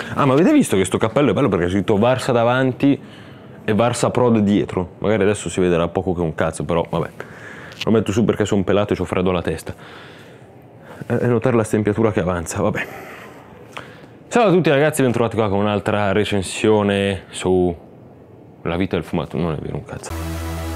Ah, ma avete visto che sto cappello è bello perché è scritto Varsa davanti e Varsa Prod dietro? Magari adesso si vederà poco che un cazzo, però vabbè. Lo metto su perché sono pelato e c'ho freddo alla testa. E notare la stempiatura che avanza, vabbè. Ciao a tutti ragazzi, bentrovati qua con un'altra recensione su La vita del fumatore. Non è vero un cazzo.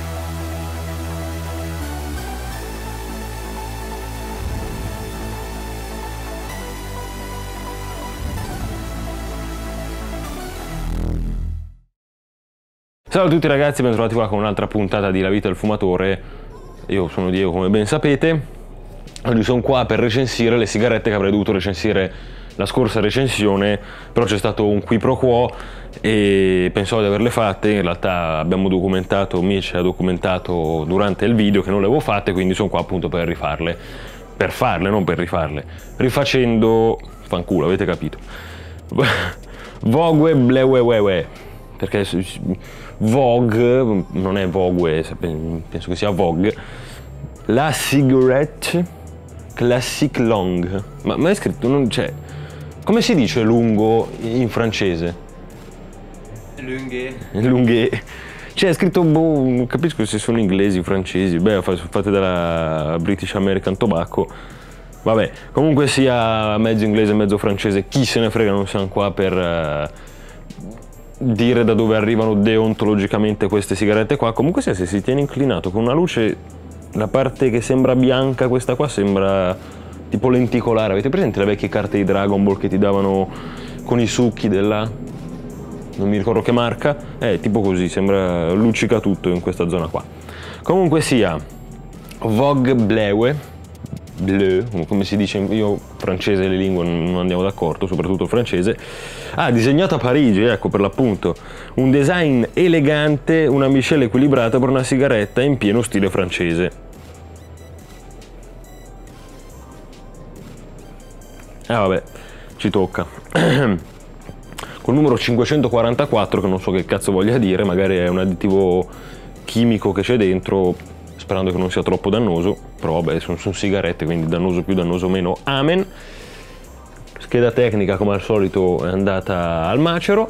Ciao a tutti ragazzi, bentrovati qua con un'altra puntata di La vita del fumatore. Io sono Diego, come ben sapete. Oggi sono qua per recensire le sigarette che avrei dovuto recensire la scorsa recensione, però c'è stato un qui pro quo e pensavo di averle fatte. In realtà abbiamo documentato, Mitch ha documentato durante il video che non le avevo fatte, quindi sono qua appunto per rifarle. Per farle, non per rifarle. Rifacendo... fanculo, avete capito. Vogue blewewewe. Perché Vogue, non è Vogue, penso che sia Vogue. La cigarette classic long. Ma è scritto, non c'è. Come si dice lungo in francese? Lunghe. Lunghe. Cioè è scritto, boh, non capisco se sono inglesi, francesi, beh, fate dalla British American Tobacco. Vabbè, comunque sia mezzo inglese, mezzo francese, chi se ne frega, non siamo qua per dire da dove arrivano deontologicamente queste sigarette qua. Comunque sia, se si tiene inclinato con una luce, la parte che sembra bianca, questa qua sembra tipo lenticolare. Avete presente le vecchie carte di Dragon Ball che ti davano con i succhi della... non mi ricordo che marca? Tipo così, sembra luccica tutto in questa zona qua. Comunque sia, Vogue Bleue, Bleu, come si dice, io francese e le lingue non andiamo d'accordo, soprattutto il francese. Disegnato a Parigi, ecco, per l'appunto. Un design elegante, una miscela equilibrata per una sigaretta in pieno stile francese. Vabbè, ci tocca. Col numero 544, che non so che cazzo voglia dire, magari è un additivo chimico che c'è dentro, sperando che non sia troppo dannoso, però vabbè, sono sigarette, quindi dannoso più, dannoso meno, amen. Scheda tecnica come al solito è andata al macero.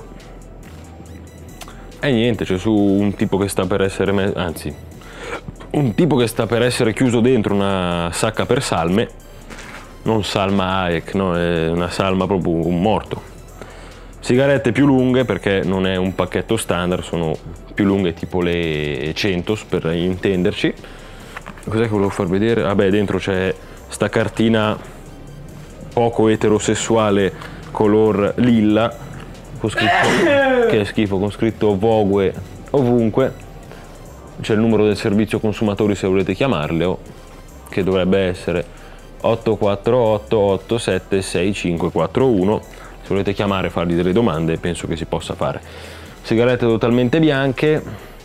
E niente, c'è su un tipo che sta per essere, un tipo che sta per essere chiuso dentro una sacca per salme. Non Salma Hayek, no, è una salma proprio un morto. Sigarette più lunghe, perché non è un pacchetto standard, sono più lunghe tipo le 100 per intenderci. Cos'è che volevo far vedere? Vabbè, dentro c'è sta cartina poco eterosessuale color lilla con scritto, che è schifo, con scritto Vogue ovunque. C'è il numero del servizio consumatori se volete chiamarlo, che dovrebbe essere 848 87 6541. Se volete chiamare e fargli delle domande, penso che si possa fare. Sigarette totalmente bianche,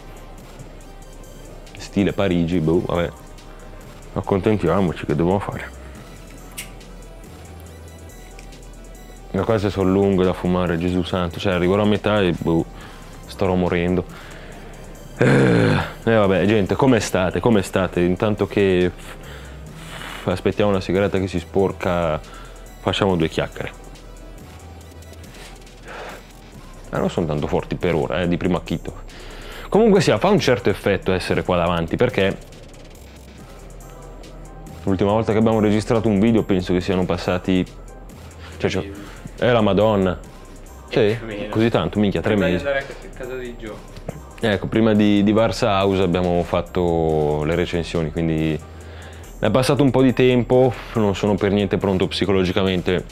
stile Parigi, boh, vabbè. Accontentiamoci, che dobbiamo fare. Ma queste sono lunghe da fumare, Gesù santo. Cioè, arriverò a metà e boh, starò morendo. Vabbè, gente, come state? Come state? Intanto che aspettiamo una sigaretta che si sporca, facciamo due chiacchiere. Non sono tanto forti per ora, di primo acchito. Comunque sia, fa un certo effetto essere qua davanti, perché l'ultima volta che abbiamo registrato un video penso che siano passati... cioè, la Madonna. Sì, così tanto, minchia, 3 mesi. Prima di andare a casa di Joe. Ecco, prima di Varsa House abbiamo fatto le recensioni, quindi è passato un po' di tempo, non sono per niente pronto psicologicamente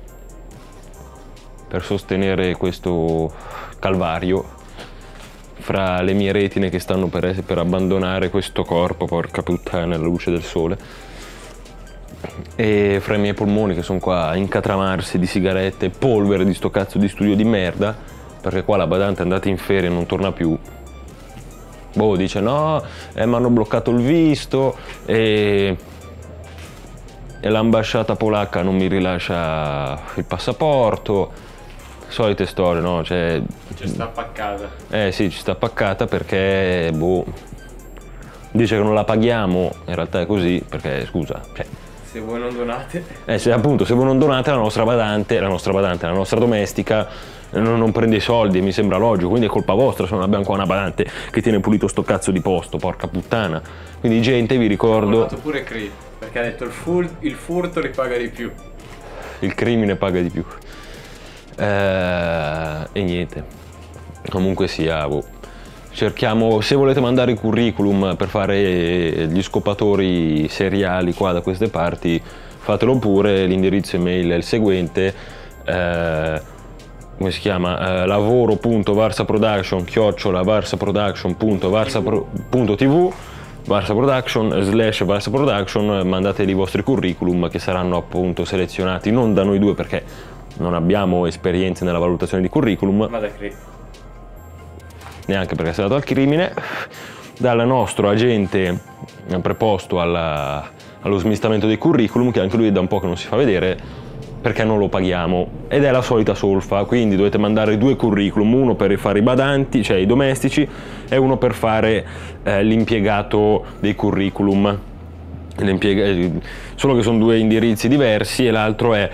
per sostenere questo calvario fra le mie retine che stanno per abbandonare questo corpo, porca puttana, alla luce del sole, e fra i miei polmoni che sono qua a incatramarsi di sigarette, polvere di sto cazzo di studio di merda, perché qua la badante è andata in ferie e non torna più. Boh, dice no, mi hanno bloccato il visto e l'ambasciata polacca non mi rilascia il passaporto. Solite storie, no? Cioè, ci sta paccata. Sì, ci sta paccata perché, boh, dice che non la paghiamo, in realtà è così, perché, scusa, cioè, Se voi non donate. Appunto, se voi non donate la nostra badante, la nostra domestica non prende i soldi, e mi sembra logico, quindi è colpa vostra se non abbiamo qua una badante che tiene pulito sto cazzo di posto, porca puttana. Quindi gente, vi ricordo... Ho fatto pure Cree, perché ha detto il furto ripaga di più. Il crimine paga di più. E niente. Comunque sia, cerchiamo, se volete mandare i curriculum per fare gli scopatori seriali qua da queste parti, fatelo pure, l'indirizzo email è il seguente, come si chiama? lavoro.varsaproduction@varsaproduction.tv Varsa Production, mandateli i vostri curriculum che saranno appunto selezionati non da noi due perché non abbiamo esperienze nella valutazione di curriculum, Ma da Cree. neanche perché sei andato al crimine, dal nostro agente preposto allo smistamento dei curriculum, che anche lui da un po' che non si fa vedere perché non lo paghiamo, ed è la solita solfa, quindi dovete mandare 2 curriculum, uno per fare i badanti, cioè i domestici, e uno per fare l'impiegato dei curriculum. Solo che sono 2 indirizzi diversi, e l'altro è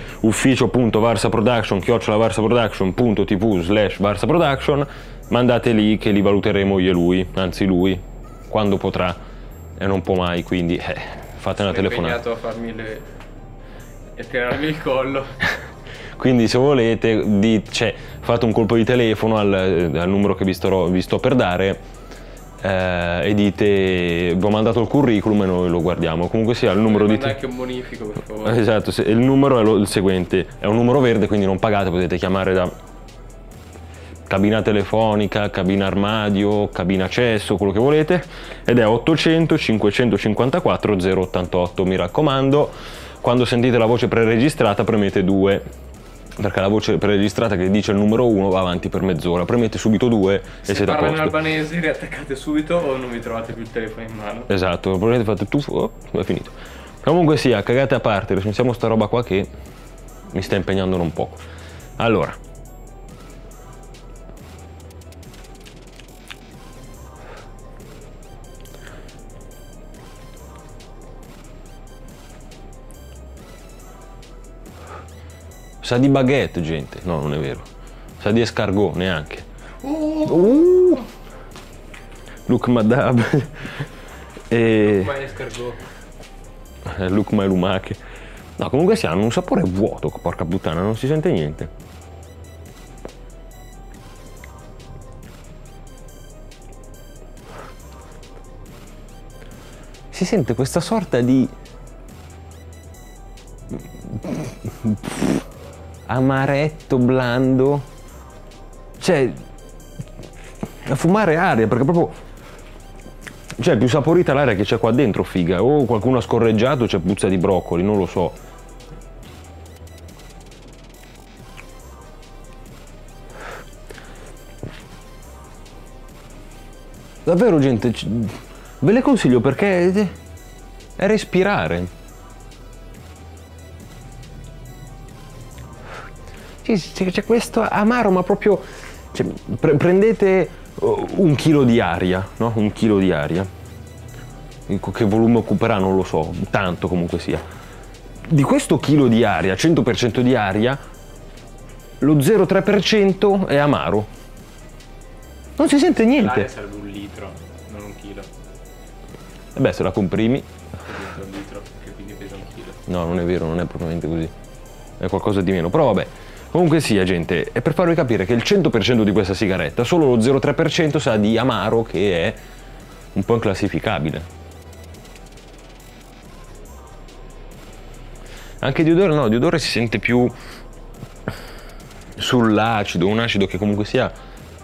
ufficio.varsaproduction@varsaproduction.tv/varsaproduction. mandate lì che li valuteremo io e lui, anzi lui, quando potrà, e non può mai, quindi fate una telefonata. Sono impegnato a farmi e tirarmi il collo. Quindi se volete, fate un colpo di telefono al numero che vi sto per dare, e dite vi ho mandato il curriculum e noi lo guardiamo. Comunque sia il numero di... anche un bonifico, per favore. Esatto, il numero è il seguente, è un numero verde, quindi non pagate, potete chiamare da cabina telefonica, cabina armadio, cabina cesso, quello che volete, ed è 800 554 088. Mi raccomando, quando sentite la voce preregistrata premete 2, perché la voce preregistrata che dice il numero 1 va avanti per mezz'ora, premete subito 2 e siete a posto. Se parlano in albanese riattaccate subito o non vi trovate più il telefono in mano. Esatto, probabilmente fate tu, è finito. Comunque sia, cagate a parte, recensiamo sta roba qua che mi sta impegnando non poco. Allora, sa di baguette, gente. No, non è vero. Sa di escargot, neanche. Look Madab. Ma è escargot. Look my lumache. No, comunque si hanno un sapore vuoto, porca puttana, non si sente niente. Si sente questa sorta di amaretto blando, cioè a fumare aria, perché proprio, cioè, più saporita l'aria che c'è qua dentro, figa. O qualcuno ha scorreggiato, c'è puzza di broccoli, non lo so. Davvero, gente, ve le consiglio perché è respirare. C'è questo amaro, ma proprio, cioè, prendete 1 chilo di aria, no? 1 chilo di aria, che volume occuperà non lo so, tanto comunque sia. Di questo chilo di aria, 100% di aria, lo 0,3% è amaro, non si sente niente. L'aria serve 1 litro, non 1 chilo. E beh, se la comprimi... È 1 litro, che quindi pesa 1 chilo. No, non è vero, non è propriamente così, è qualcosa di meno, però vabbè. Comunque sia, gente, è per farvi capire che il 100% di questa sigaretta, solo lo 0,3% sa di amaro, che è un po' inclassificabile. Anche di odore, no, di odore si sente più sull'acido, un acido che comunque sia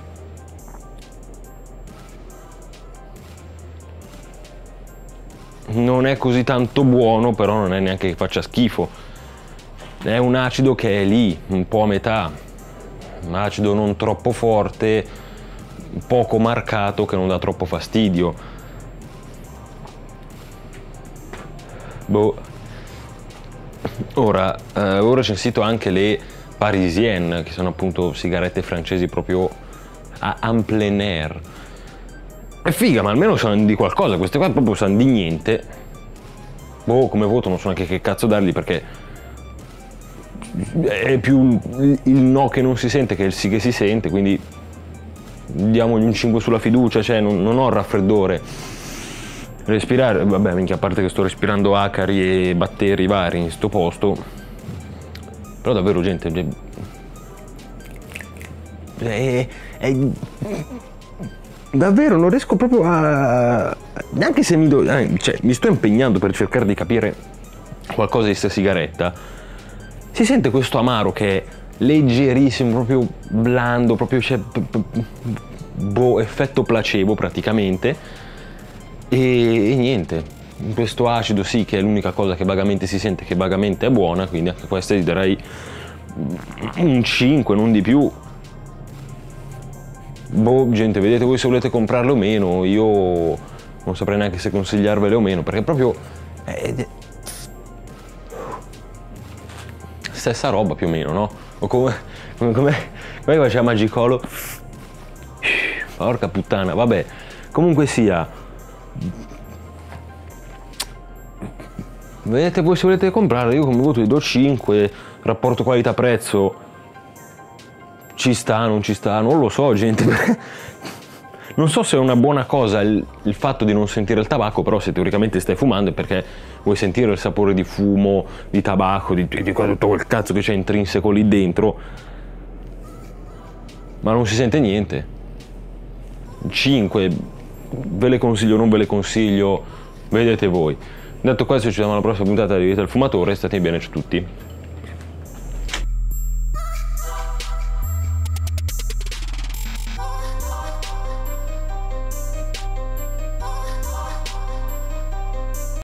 non è così tanto buono, però non è neanche che faccia schifo. È un acido che è lì, un po' a metà, un acido non troppo forte, poco marcato, che non dà troppo fastidio. Boh. Ora ho recensito anche le Parisienne, che sono appunto sigarette francesi proprio en plein air. È figa, ma almeno sanno di qualcosa, queste qua proprio sanno di niente. boh, come voto non so neanche che cazzo dargli, perché è più il no che non si sente che il sì che si sente, quindi diamogli un 5 sulla fiducia, cioè non ho il raffreddore. Respirare, vabbè, minchia, a parte che sto respirando acari e batteri vari in sto posto, però davvero, gente, davvero non riesco proprio a, neanche se mi sto impegnando per cercare di capire qualcosa di sta sigaretta, si sente questo amaro che è leggerissimo, proprio blando, proprio c'è boh, effetto placebo praticamente, e niente, questo acido sì che è l'unica cosa che vagamente si sente, che vagamente è buona, quindi anche questa gli darei un 5, non di più. Boh, gente, vedete voi se volete comprarle o meno, io non saprei neanche se consigliarvele o meno, perché proprio stessa roba più o meno, no? O come faceva Magicolo? Porca puttana, vabbè, comunque sia, vedete voi se volete comprarle, io come voto gli do 5, rapporto qualità-prezzo ci sta, non ci sta, non lo so, gente. Non so se è una buona cosa il fatto di non sentire il tabacco, però se teoricamente stai fumando è perché vuoi sentire il sapore di fumo, di tabacco, di tutto quel cazzo che c'è intrinseco lì dentro, ma non si sente niente. 5, ve le consiglio o non ve le consiglio, vedete voi. Detto questo, ci vediamo alla prossima puntata di Vita del Fumatore, state bene tutti.